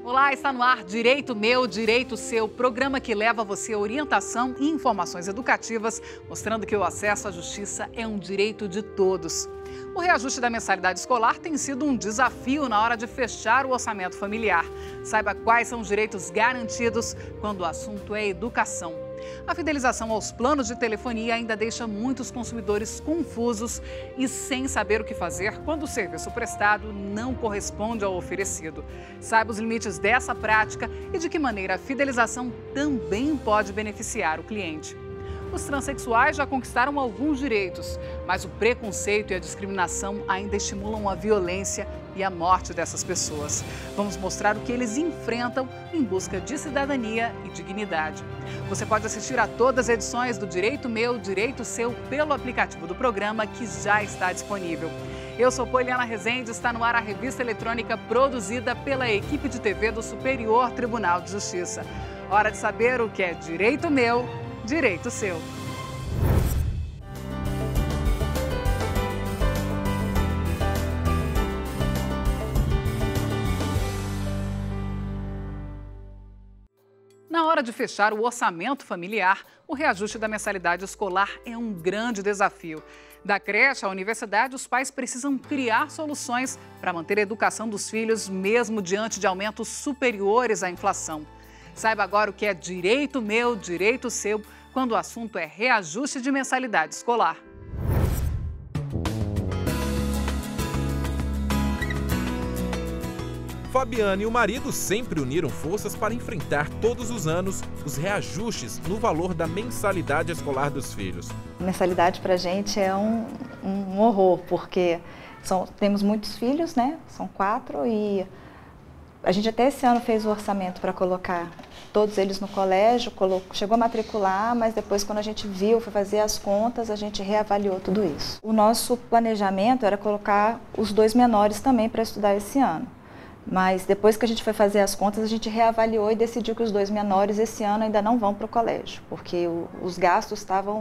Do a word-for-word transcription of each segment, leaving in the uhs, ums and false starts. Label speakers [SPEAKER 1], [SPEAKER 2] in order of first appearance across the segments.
[SPEAKER 1] Olá, está no ar Direito Meu, Direito Seu, programa que leva a você orientação e informações educativas, mostrando que o acesso à justiça é um direito de todos. O reajuste da mensalidade escolar tem sido um desafio na hora de fechar o orçamento familiar. Saiba quais são os direitos garantidos quando o assunto é educação. A fidelização aos planos de telefonia ainda deixa muitos consumidores confusos e sem saber o que fazer quando o serviço prestado não corresponde ao oferecido. Saiba os limites dessa prática e de que maneira a fidelização também pode beneficiar o cliente. Os transexuais já conquistaram alguns direitos, mas o preconceito e a discriminação ainda estimulam a violência e a morte dessas pessoas. Vamos mostrar o que eles enfrentam em busca de cidadania e dignidade. Você pode assistir a todas as edições do Direito Meu, Direito Seu pelo aplicativo do programa que já está disponível. Eu sou Poliana Rezende, está no ar a revista eletrônica produzida pela equipe de T V do Superior Tribunal de Justiça. Hora de saber o que é Direito Meu, Direito Seu. Na hora de fechar o orçamento familiar, o reajuste da mensalidade escolar é um grande desafio. Da creche à universidade, os pais precisam criar soluções para manter a educação dos filhos, mesmo diante de aumentos superiores à inflação. Saiba agora o que é Direito Meu, Direito Seu, quando o assunto é reajuste de mensalidade escolar.
[SPEAKER 2] Fabiana e o marido sempre uniram forças para enfrentar todos os anos os reajustes no valor da mensalidade escolar dos filhos.
[SPEAKER 3] A mensalidade para a gente é um, um horror, porque são, temos muitos filhos, né? São quatro e a gente até esse ano fez o orçamento para colocar todos eles no colégio, colocou, chegou a matricular, mas depois quando a gente viu, foi fazer as contas, a gente reavaliou tudo isso. O nosso planejamento era colocar os dois menores também para estudar esse ano. Mas depois que a gente foi fazer as contas, a gente reavaliou e decidiu que os dois menores esse ano ainda não vão para o colégio, porque o, os gastos estavam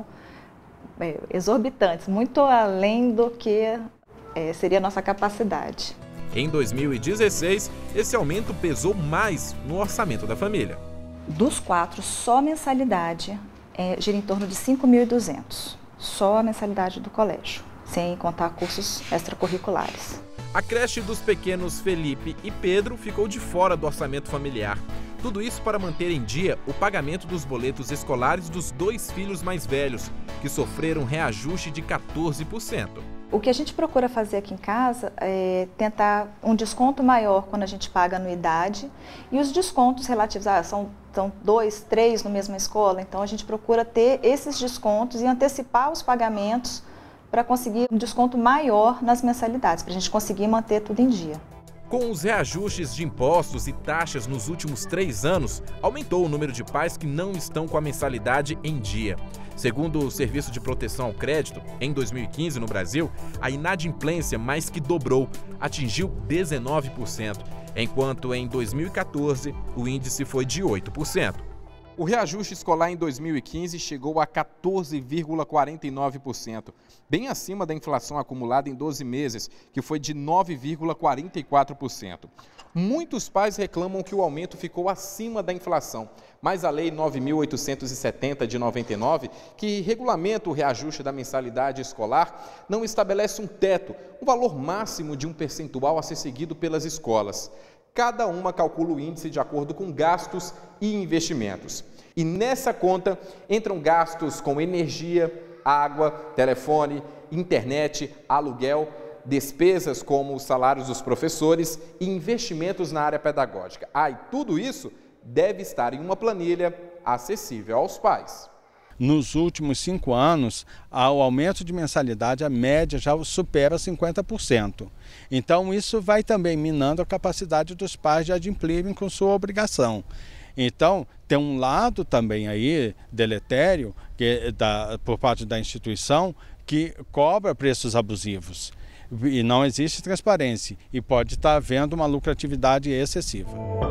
[SPEAKER 3] é, exorbitantes, muito além do que é, seria a nossa capacidade.
[SPEAKER 2] Em dois mil e dezesseis, esse aumento pesou mais no orçamento da família.
[SPEAKER 3] Dos quatro, só a mensalidade é, gira em torno de cinco mil e duzentos, só a mensalidade do colégio, sem contar cursos extracurriculares.
[SPEAKER 2] A creche dos pequenos Felipe e Pedro ficou de fora do orçamento familiar. Tudo isso para manter em dia o pagamento dos boletos escolares dos dois filhos mais velhos, que sofreram reajuste de quatorze por cento.
[SPEAKER 3] O que a gente procura fazer aqui em casa é tentar um desconto maior quando a gente paga anuidade e os descontos relativos, ah, são, são dois, três na mesma escola, então a gente procura ter esses descontos e antecipar os pagamentos para conseguir um desconto maior nas mensalidades, para a gente conseguir manter tudo em dia.
[SPEAKER 2] Com os reajustes de impostos e taxas nos últimos três anos, aumentou o número de pais que não estão com a mensalidade em dia. Segundo o Serviço de Proteção ao Crédito, em dois mil e quinze no Brasil, a inadimplência mais que dobrou, atingiu dezenove por cento, enquanto em dois mil e quatorze o índice foi de oito por cento. O reajuste escolar em dois mil e quinze chegou a quatorze vírgula quarenta e nove por cento, bem acima da inflação acumulada em doze meses, que foi de nove vírgula quarenta e quatro por cento. Muitos pais reclamam que o aumento ficou acima da inflação, mas a Lei nove mil oitocentos e setenta de noventa e nove, que regulamenta o reajuste da mensalidade escolar, não estabelece um teto, um valor máximo de um percentual a ser seguido pelas escolas. Cada uma calcula o índice de acordo com gastos e investimentos. E nessa conta entram gastos com energia, água, telefone, internet, aluguel, despesas como os salários dos professores e investimentos na área pedagógica. Ah, e tudo isso deve estar em uma planilha acessível aos pais.
[SPEAKER 4] Nos últimos cinco anos, o aumento de mensalidade, a média já supera cinquenta por cento. Então, isso vai também minando a capacidade dos pais de adimplirem com sua obrigação. Então, tem um lado também aí, deletério, que, da, por parte da instituição, que cobra preços abusivos. E não existe transparência e pode estar havendo uma lucratividade excessiva.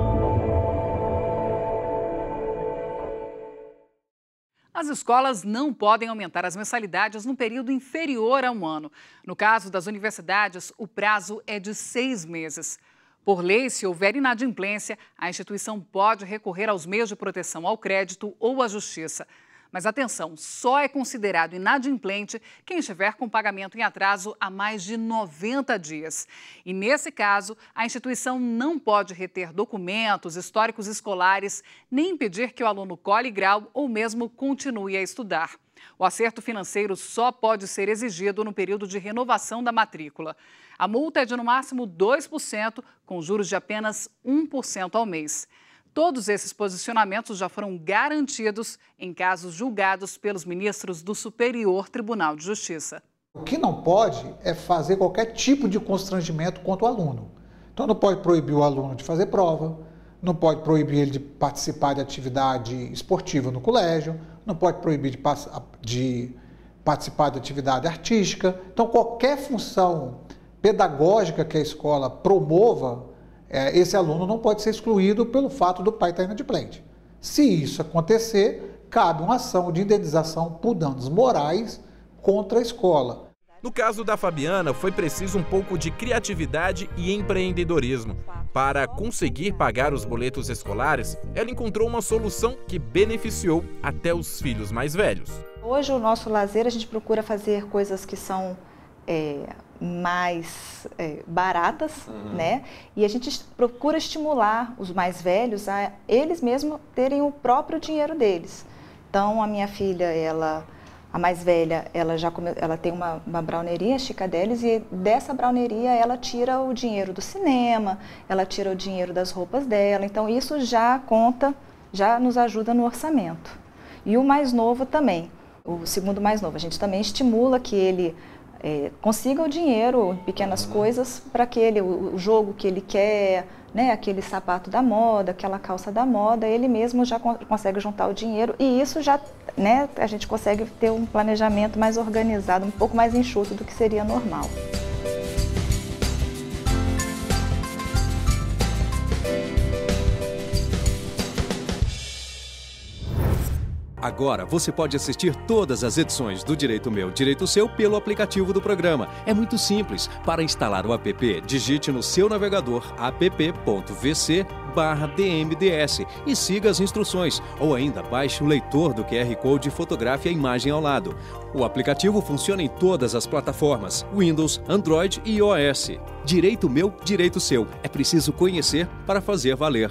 [SPEAKER 1] As escolas não podem aumentar as mensalidades num período inferior a um ano. No caso das universidades, o prazo é de seis meses. Por lei, se houver inadimplência, a instituição pode recorrer aos meios de proteção ao crédito ou à justiça. Mas atenção, só é considerado inadimplente quem estiver com pagamento em atraso há mais de noventa dias. E nesse caso, a instituição não pode reter documentos, históricos escolares, nem impedir que o aluno colhe grau ou mesmo continue a estudar. O acerto financeiro só pode ser exigido no período de renovação da matrícula. A multa é de no máximo dois por cento, com juros de apenas um por cento ao mês. Todos esses posicionamentos já foram garantidos em casos julgados pelos ministros do Superior Tribunal de Justiça.
[SPEAKER 5] O que não pode é fazer qualquer tipo de constrangimento contra o aluno. Então não pode proibir o aluno de fazer prova, não pode proibir ele de participar de atividade esportiva no colégio, não pode proibir de, de participar de atividade artística. Então qualquer função pedagógica que a escola promova, esse aluno não pode ser excluído pelo fato do pai estar inadimplente. Se isso acontecer, cabe uma ação de indenização por danos morais contra a escola.
[SPEAKER 2] No caso da Fabiana, foi preciso um pouco de criatividade e empreendedorismo. Para conseguir pagar os boletos escolares, ela encontrou uma solução que beneficiou até os filhos mais velhos.
[SPEAKER 3] Hoje, o nosso lazer, a gente procura fazer coisas que são é, mais é, baratas, uhum. né? E a gente procura estimular os mais velhos a eles mesmos terem o próprio dinheiro deles. Então, a minha filha, ela, a mais velha, ela já come, ela tem uma, uma browneria, Chica Delis, e dessa browneria ela tira o dinheiro do cinema, ela tira o dinheiro das roupas dela. Então, isso já conta, já nos ajuda no orçamento. E o mais novo também, o segundo mais novo, a gente também estimula que ele É, consiga o dinheiro, pequenas coisas, para que ele, o, o jogo que ele quer, né, aquele sapato da moda, aquela calça da moda, ele mesmo já con consegue juntar o dinheiro e isso já, né, a gente consegue ter um planejamento mais organizado, um pouco mais enxuto do que seria normal.
[SPEAKER 6] Agora você pode assistir todas as edições do Direito Meu, Direito Seu pelo aplicativo do programa. É muito simples. Para instalar o app, digite no seu navegador app ponto v c barra d m d s e siga as instruções. Ou ainda baixe o leitor do Q R Code e fotografe a imagem ao lado. O aplicativo funciona em todas as plataformas, Windows, Android e iOS. Direito Meu, Direito Seu. É preciso conhecer para fazer valer.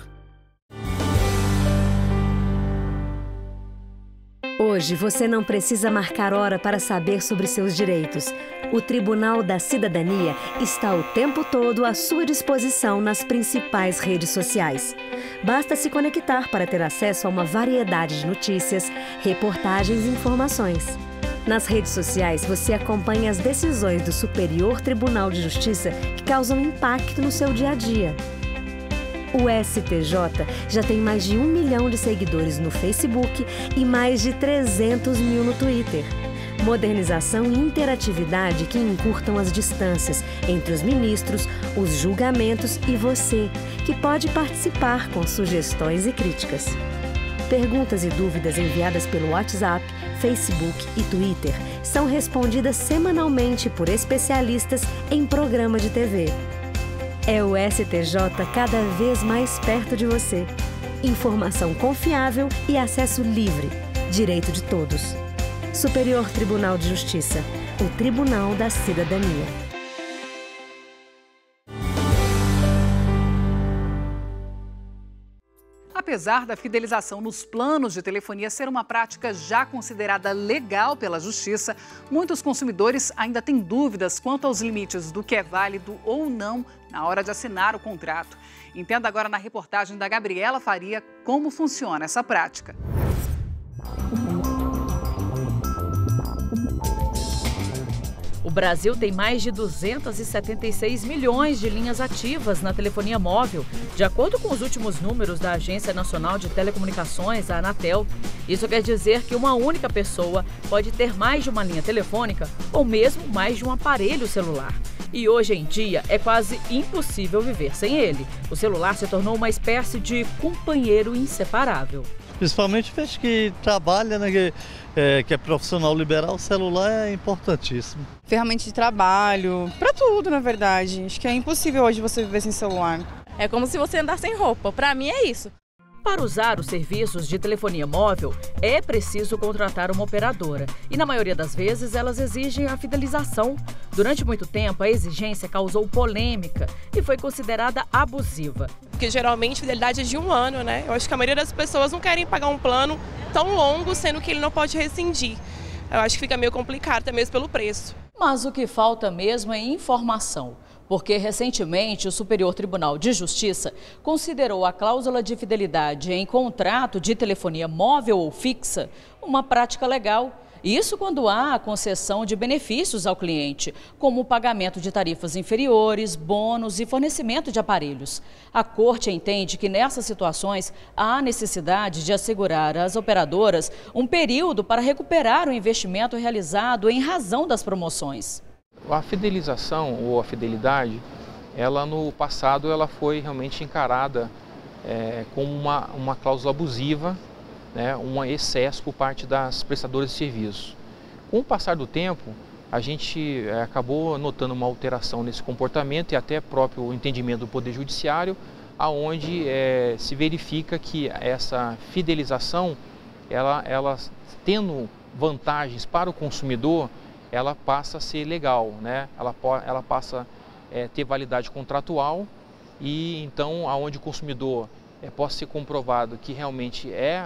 [SPEAKER 7] Hoje você não precisa marcar hora para saber sobre seus direitos. O Tribunal da Cidadania está o tempo todo à sua disposição nas principais redes sociais. Basta se conectar para ter acesso a uma variedade de notícias, reportagens e informações. Nas redes sociais você acompanha as decisões do Superior Tribunal de Justiça que causam impacto no seu dia a dia. O S T J já tem mais de um milhão de seguidores no Facebook e mais de trezentos mil no Twitter. Modernização e interatividade que encurtam as distâncias entre os ministros, os julgamentos e você, que pode participar com sugestões e críticas. Perguntas e dúvidas enviadas pelo WhatsApp, Facebook e Twitter são respondidas semanalmente por especialistas em programa de T V. É o S T J cada vez mais perto de você. Informação confiável e acesso livre. Direito de todos. Superior Tribunal de Justiça. O Tribunal da Cidadania.
[SPEAKER 1] Apesar da fidelização nos planos de telefonia ser uma prática já considerada legal pela Justiça, muitos consumidores ainda têm dúvidas quanto aos limites do que é válido ou não na hora de assinar o contrato. Entenda agora na reportagem da Gabriela Faria como funciona essa prática.
[SPEAKER 8] O Brasil tem mais de duzentos e setenta e seis milhões de linhas ativas na telefonia móvel, de acordo com os últimos números da Agência Nacional de Telecomunicações, a Anatel. Isso quer dizer que uma única pessoa pode ter mais de uma linha telefônica ou mesmo mais de um aparelho celular. E hoje em dia é quase impossível viver sem ele. O celular se tornou uma espécie de companheiro inseparável.
[SPEAKER 9] Principalmente gente que trabalha, né, que, é, que é profissional liberal, o celular é importantíssimo.
[SPEAKER 10] Ferramenta de trabalho, para tudo, na verdade. Acho que é impossível hoje você viver sem celular. É como se você andar sem roupa. Para mim é isso.
[SPEAKER 8] Para usar os serviços de telefonia móvel, é preciso contratar uma operadora. E na maioria das vezes, elas exigem a fidelização. Durante muito tempo, a exigência causou polêmica e foi considerada abusiva.
[SPEAKER 10] Porque geralmente a fidelidade é de um ano, né? Eu acho que a maioria das pessoas não querem pagar um plano tão longo, sendo que ele não pode rescindir. Eu acho que fica meio complicado, até mesmo pelo preço.
[SPEAKER 8] Mas o que falta mesmo é informação. Porque recentemente o Superior Tribunal de Justiça considerou a cláusula de fidelidade em contrato de telefonia móvel ou fixa uma prática legal. Isso quando há a concessão de benefícios ao cliente, como o pagamento de tarifas inferiores, bônus e fornecimento de aparelhos. A Corte entende que nessas situações há necessidade de assegurar às operadoras um período para recuperar o investimento realizado em razão das promoções.
[SPEAKER 11] A fidelização ou a fidelidade, ela no passado ela foi realmente encarada é, como uma, uma cláusula abusiva, né, um excesso por parte das prestadoras de serviços. Com o passar do tempo, a gente é, acabou notando uma alteração nesse comportamento e até próprio entendimento do Poder Judiciário, aonde é, se verifica que essa fidelização, ela, ela tendo vantagens para o consumidor, ela passa a ser legal, né? Ela, ela passa a é, ter validade contratual e então aonde o consumidor é, possa ser comprovado que realmente é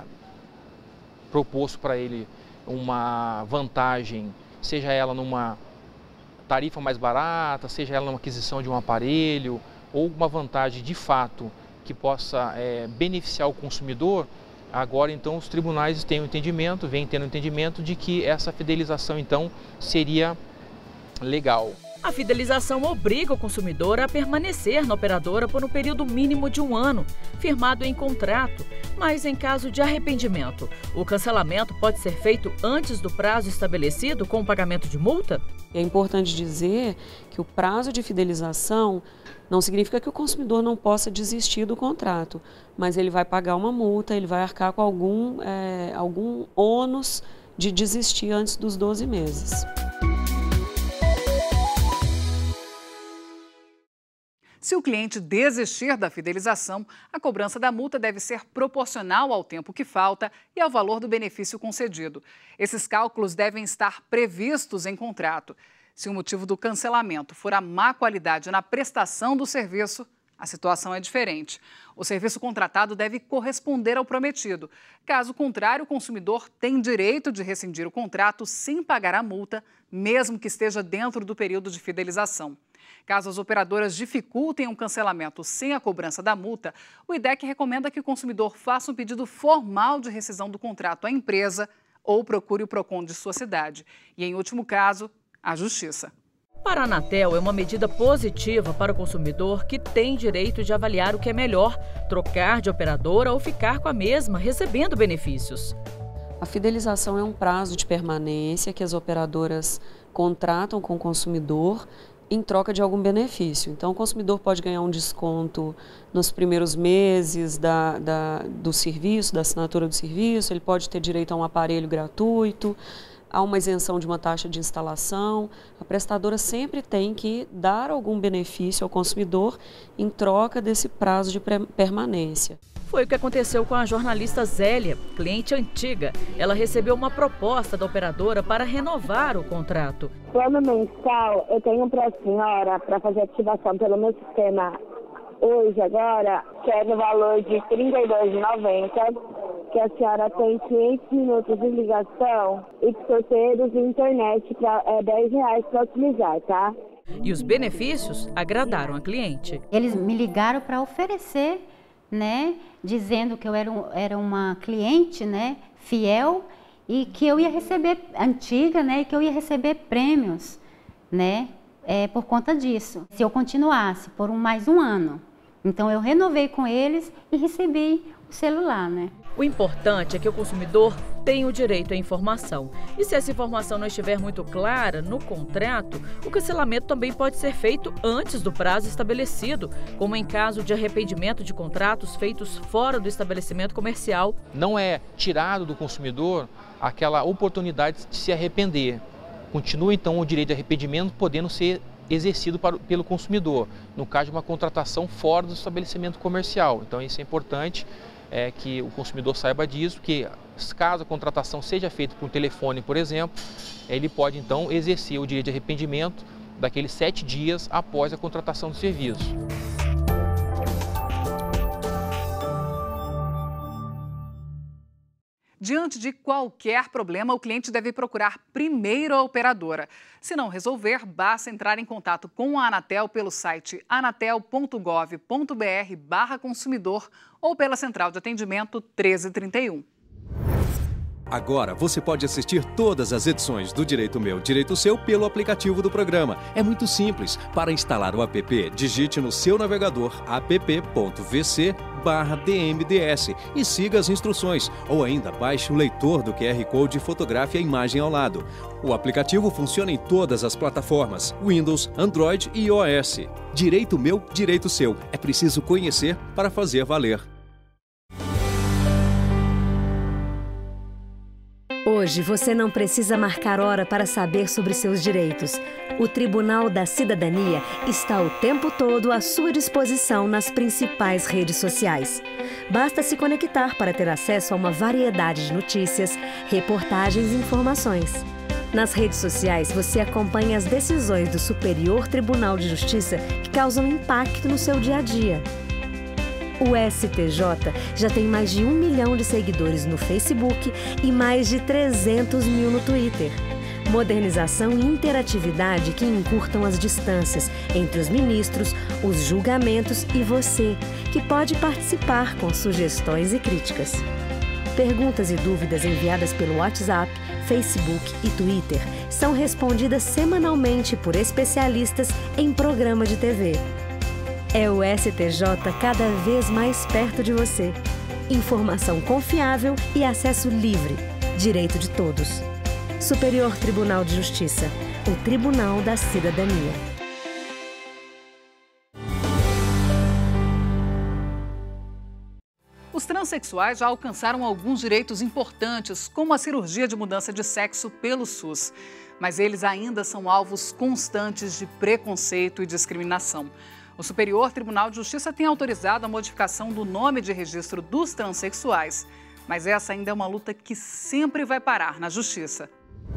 [SPEAKER 11] proposto para ele uma vantagem, seja ela numa tarifa mais barata, seja ela numa aquisição de um aparelho ou uma vantagem de fato que possa é, beneficiar o consumidor. Agora, então, os tribunais têm o entendimento, vêm tendo o entendimento de que essa fidelização, então, seria legal.
[SPEAKER 8] A fidelização obriga o consumidor a permanecer na operadora por um período mínimo de um ano, firmado em contrato. Mas, em caso de arrependimento, o cancelamento pode ser feito antes do prazo estabelecido com o pagamento de multa?
[SPEAKER 12] É importante dizer que o prazo de fidelização não significa que o consumidor não possa desistir do contrato, mas ele vai pagar uma multa, ele vai arcar com algum, é, algum ônus de desistir antes dos doze meses.
[SPEAKER 1] Se o cliente desistir da fidelização, a cobrança da multa deve ser proporcional ao tempo que falta e ao valor do benefício concedido. Esses cálculos devem estar previstos em contrato. Se o motivo do cancelamento for a má qualidade na prestação do serviço, a situação é diferente. O serviço contratado deve corresponder ao prometido. Caso contrário, o consumidor tem direito de rescindir o contrato sem pagar a multa, mesmo que esteja dentro do período de fidelização. Caso as operadoras dificultem um cancelamento sem a cobrança da multa, o I D E C recomenda que o consumidor faça um pedido formal de rescisão do contrato à empresa ou procure o PROCON de sua cidade. E, em último caso, a Justiça.
[SPEAKER 8] Para a Anatel, é uma medida positiva para o consumidor que tem direito de avaliar o que é melhor, trocar de operadora ou ficar com a mesma, recebendo benefícios.
[SPEAKER 12] A fidelização é um prazo de permanência que as operadoras contratam com o consumidor em troca de algum benefício. Então, o consumidor pode ganhar um desconto nos primeiros meses da, da, do serviço, da assinatura do serviço, ele pode ter direito a um aparelho gratuito, há uma isenção de uma taxa de instalação. A prestadora sempre tem que dar algum benefício ao consumidor em troca desse prazo de permanência.
[SPEAKER 8] Foi o que aconteceu com a jornalista Zélia, cliente antiga. Ela recebeu uma proposta da operadora para renovar o contrato.
[SPEAKER 13] Plano mensal, eu tenho para a senhora, para fazer ativação pelo meu sistema hoje, agora, que é no valor de trinta e dois reais e noventa centavos. Que a senhora tem quinhentos minutos de ligação e sorteios de internet para é, dez reais para utilizar, tá?
[SPEAKER 8] E os benefícios agradaram a cliente.
[SPEAKER 14] Eles me ligaram para oferecer, né, dizendo que eu era, um, era uma cliente, né, fiel e que eu ia receber, antiga, né, e que eu ia receber prêmios, né, é, por conta disso. Se eu continuasse por um, mais um ano. Então eu renovei com eles e recebi o celular, né.
[SPEAKER 8] O importante é que o consumidor tenha o direito à informação. E se essa informação não estiver muito clara no contrato, o cancelamento também pode ser feito antes do prazo estabelecido, como em caso de arrependimento de contratos feitos fora do estabelecimento comercial.
[SPEAKER 11] Não é tirado do consumidor aquela oportunidade de se arrepender. Continua, então, o direito de arrependimento podendo ser exercido para, pelo consumidor, no caso de uma contratação fora do estabelecimento comercial. Então isso é importante, é, que o consumidor saiba disso, que caso a contratação seja feita por telefone, por exemplo, ele pode então exercer o direito de arrependimento daqueles sete dias após a contratação do serviço.
[SPEAKER 1] Diante de qualquer problema, o cliente deve procurar primeiro a operadora. Se não resolver, basta entrar em contato com a Anatel pelo site anatel ponto gov ponto br barra consumidor ou pela central de atendimento treze trinta e um.
[SPEAKER 6] Agora você pode assistir todas as edições do Direito Meu, Direito Seu pelo aplicativo do programa. É muito simples. Para instalar o app, digite no seu navegador app ponto v c barra d m d s e siga as instruções. Ou ainda baixe o leitor do Q R Code e fotografe a imagem ao lado. O aplicativo funciona em todas as plataformas, Windows, Android e iOS. Direito Meu, Direito Seu. É preciso conhecer para fazer valer.
[SPEAKER 7] Hoje você não precisa marcar hora para saber sobre seus direitos. O Tribunal da Cidadania está o tempo todo à sua disposição nas principais redes sociais. Basta se conectar para ter acesso a uma variedade de notícias, reportagens e informações. Nas redes sociais você acompanha as decisões do Superior Tribunal de Justiça que causam impacto no seu dia a dia. O S T J já tem mais de um milhão de seguidores no Facebook e mais de trezentos mil no Twitter. Modernização e interatividade que encurtam as distâncias entre os ministros, os julgamentos e você, que pode participar com sugestões e críticas. Perguntas e dúvidas enviadas pelo WhatsApp, Facebook e Twitter são respondidas semanalmente por especialistas em programa de T V. É o S T J cada vez mais perto de você. Informação confiável e acesso livre. Direito de todos. Superior Tribunal de Justiça. O Tribunal da Cidadania.
[SPEAKER 1] Os transexuais já alcançaram alguns direitos importantes, como a cirurgia de mudança de sexo pelo SUS. Mas eles ainda são alvos constantes de preconceito e discriminação. O Superior Tribunal de Justiça tem autorizado a modificação do nome de registro dos transexuais, mas essa ainda é uma luta que sempre vai parar na Justiça.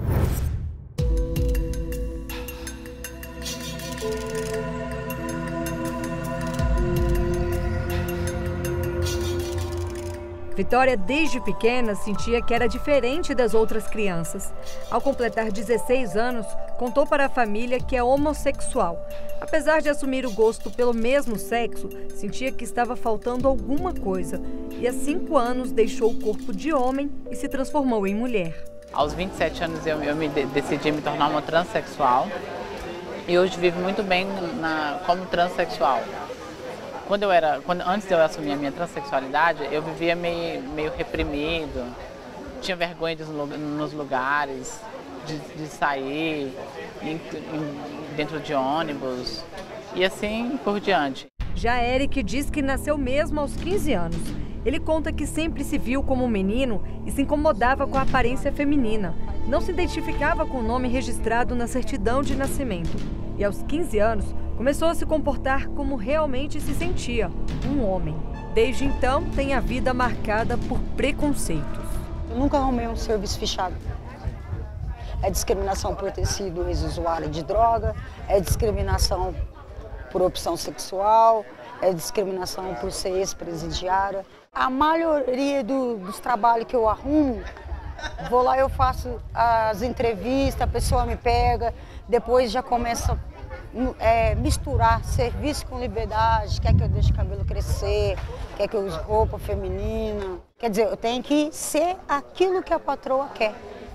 [SPEAKER 15] Vitória, desde pequena, sentia que era diferente das outras crianças. Ao completar dezesseis anos, contou para a família que é homossexual. Apesar de assumir o gosto pelo mesmo sexo, sentia que estava faltando alguma coisa. E há cinco anos deixou o corpo de homem e se transformou em mulher.
[SPEAKER 16] Aos vinte e sete anos eu, eu me de, decidi me tornar uma transexual. E hoje vivo muito bem na, como transexual. Quando eu era, quando, antes de eu assumir a minha transexualidade, eu vivia meio, meio reprimido, tinha vergonha de, nos lugares, de, de sair em, em, dentro de ônibus e assim por diante.
[SPEAKER 15] Já Eric diz que nasceu mesmo aos quinze anos. Ele conta que sempre se viu como um menino e se incomodava com a aparência feminina. Não se identificava com o nome registrado na certidão de nascimento. E aos quinze anos, começou a se comportar como realmente se sentia, um homem. Desde então, tem a vida marcada por preconceitos.
[SPEAKER 17] Eu nunca arrumei um serviço fechado. É discriminação por ter sido ex-usuária de droga, é discriminação por opção sexual, é discriminação por ser ex-presidiária. A maioria do, dos trabalhos que eu arrumo, vou lá, eu faço as entrevistas, a pessoa me pega, depois já começa É, misturar serviço com liberdade, quer que eu deixe o cabelo crescer, quer que eu use roupa feminina. Quer dizer, eu tenho que ser aquilo que a patroa quer.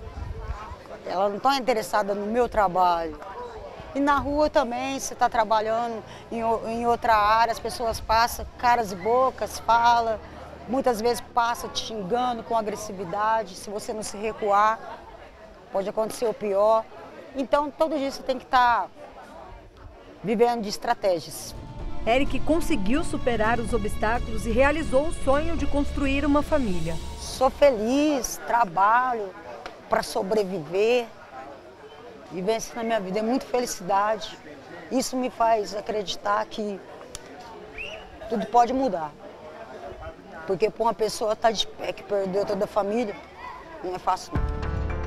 [SPEAKER 17] Ela não está interessada no meu trabalho. E na rua também, você está trabalhando em, em outra área, as pessoas passam, caras e bocas, falam, muitas vezes passam te xingando com agressividade. Se você não se recuar, pode acontecer o pior. Então, todo dia você tem que estar vivendo de estratégias.
[SPEAKER 15] Eric conseguiu superar os obstáculos e realizou o sonho de construir uma família.
[SPEAKER 17] Sou feliz, trabalho para sobreviver, viver isso na minha vida é muita felicidade Isso me faz acreditar que tudo pode mudar. Porque para uma pessoa estar de pé, que perdeu toda a família, não é fácil não.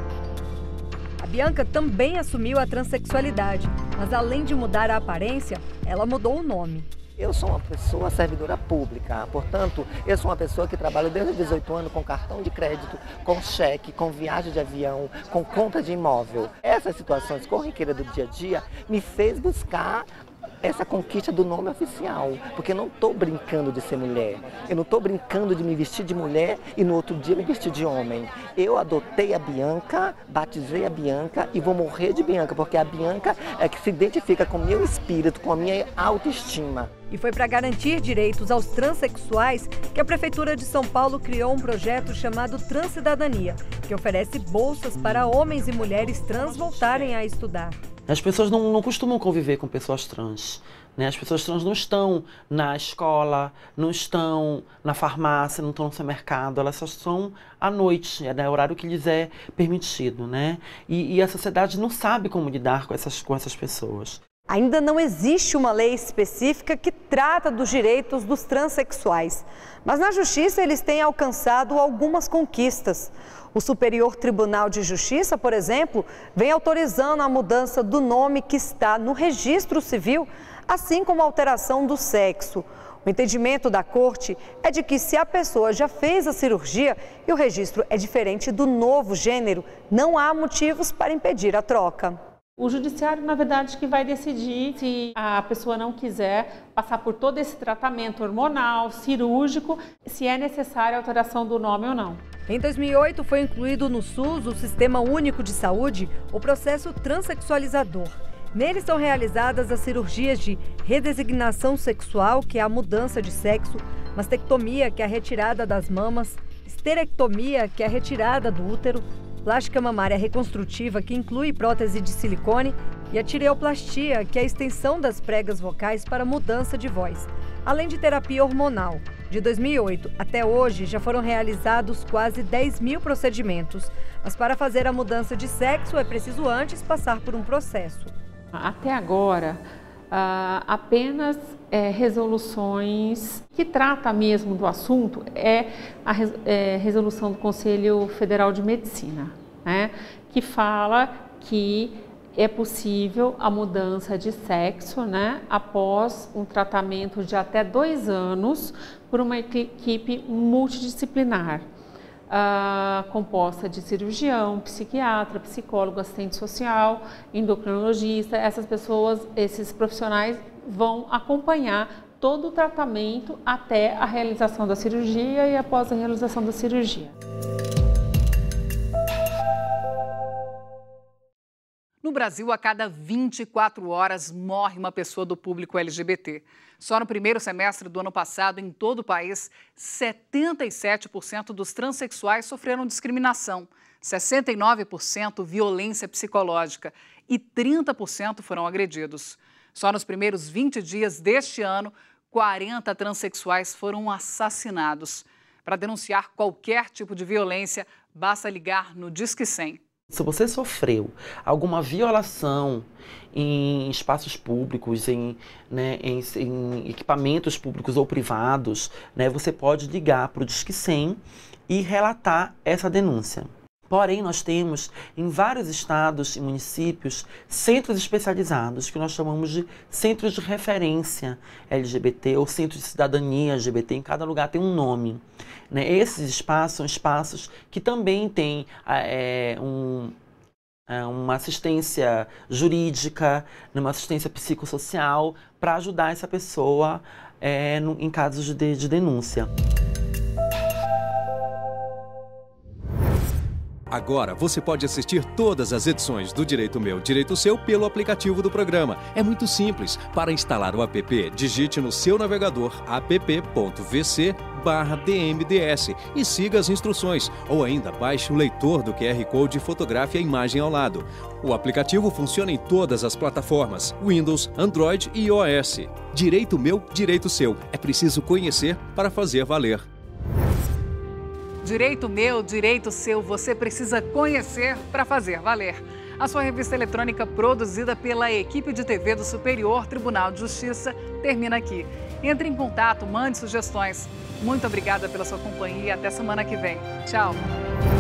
[SPEAKER 15] A Bianca também assumiu a transexualidade, mas além de mudar a aparência, ela mudou o nome.
[SPEAKER 18] Eu sou uma pessoa servidora pública, portanto, eu sou uma pessoa que trabalha desde os dezoito anos com cartão de crédito, com cheque, com viagem de avião, com conta de imóvel. Essas situações corriqueiras do dia a dia me fez buscar essa conquista do nome oficial, porque eu não estou brincando de ser mulher, eu não estou brincando de me vestir de mulher e no outro dia me vestir de homem. Eu adotei a Bianca, batizei a Bianca e vou morrer de Bianca, porque a Bianca é que se identifica com o meu espírito, com a minha autoestima.
[SPEAKER 15] E foi para garantir direitos aos transexuais que a Prefeitura de São Paulo criou um projeto chamado Transcidadania, que oferece bolsas para homens e mulheres trans voltarem a estudar.
[SPEAKER 19] As pessoas não, não costumam conviver com pessoas trans, né? As pessoas trans não estão na escola, não estão na farmácia, não estão no supermercado, elas só estão à noite, é né? O horário que lhes é permitido, né? E, e a sociedade não sabe como lidar com essas, com essas pessoas.
[SPEAKER 15] Ainda não existe uma lei específica que trata dos direitos dos transexuais, mas na Justiça eles têm alcançado algumas conquistas. O Superior Tribunal de Justiça, por exemplo, vem autorizando a mudança do nome que está no registro civil, assim como a alteração do sexo. O entendimento da Corte é de que se a pessoa já fez a cirurgia e o registro é diferente do novo gênero, não há motivos para impedir a troca.
[SPEAKER 20] O judiciário, na verdade, que vai decidir se a pessoa não quiser passar por todo esse tratamento hormonal, cirúrgico, se é necessária a alteração do nome ou não.
[SPEAKER 15] Em dois mil e oito, foi incluído no SUS, o Sistema Único de Saúde, o processo transexualizador. Nele são realizadas as cirurgias de redesignação sexual, que é a mudança de sexo, mastectomia, que é a retirada das mamas, esterectomia, que é a retirada do útero, plástica mamária reconstrutiva, que inclui prótese de silicone, e a tireoplastia, que é a extensão das pregas vocais para mudança de voz, além de terapia hormonal. De dois mil e oito até hoje, já foram realizados quase dez mil procedimentos, mas para fazer a mudança de sexo é preciso antes passar por um processo.
[SPEAKER 20] Até agora, uh, apenas é, resoluções que trata mesmo do assunto é a res, é, resolução do Conselho Federal de Medicina, né, que fala que é possível a mudança de sexo, né, após um tratamento de até dois anos por uma equipe multidisciplinar, uh, composta de cirurgião, psiquiatra, psicólogo, assistente social, endocrinologista. Essas pessoas, esses profissionais vão acompanhar todo o tratamento até a realização da cirurgia e após a realização da cirurgia.
[SPEAKER 1] No Brasil, a cada vinte e quatro horas morre uma pessoa do público L G B T. Só no primeiro semestre do ano passado, em todo o país, setenta e sete por cento dos transexuais sofreram discriminação, sessenta e nove por cento violência psicológica e trinta por cento foram agredidos. Só nos primeiros vinte dias deste ano, quarenta transexuais foram assassinados. Para denunciar qualquer tipo de violência, basta ligar no Disque cem.
[SPEAKER 19] Se você sofreu alguma violação em espaços públicos, em, né, em, em equipamentos públicos ou privados, né, você pode ligar para o Disque cem e relatar essa denúncia. Porém, nós temos em vários estados e municípios centros especializados que nós chamamos de centros de referência L G B T ou centros de cidadania L G B T, em cada lugar tem um nome. Né? Esses espaços são espaços que também têm é, um, é, uma assistência jurídica, uma assistência psicossocial para ajudar essa pessoa é, no, em casos de, de denúncia.
[SPEAKER 6] Agora você pode assistir todas as edições do Direito Meu, Direito Seu pelo aplicativo do programa. É muito simples. Para instalar o app, digite no seu navegador app ponto v c barra d m d s e siga as instruções. Ou ainda baixe o leitor do Q R Code e fotografe a imagem ao lado. O aplicativo funciona em todas as plataformas, Windows, Android e iOS. Direito Meu, Direito Seu. É preciso conhecer para fazer valer.
[SPEAKER 1] Direito meu, direito seu, você precisa conhecer para fazer valer. A sua revista eletrônica produzida pela equipe de T V do Superior Tribunal de Justiça termina aqui. Entre em contato, mande sugestões. Muito obrigada pela sua companhia e até semana que vem. Tchau!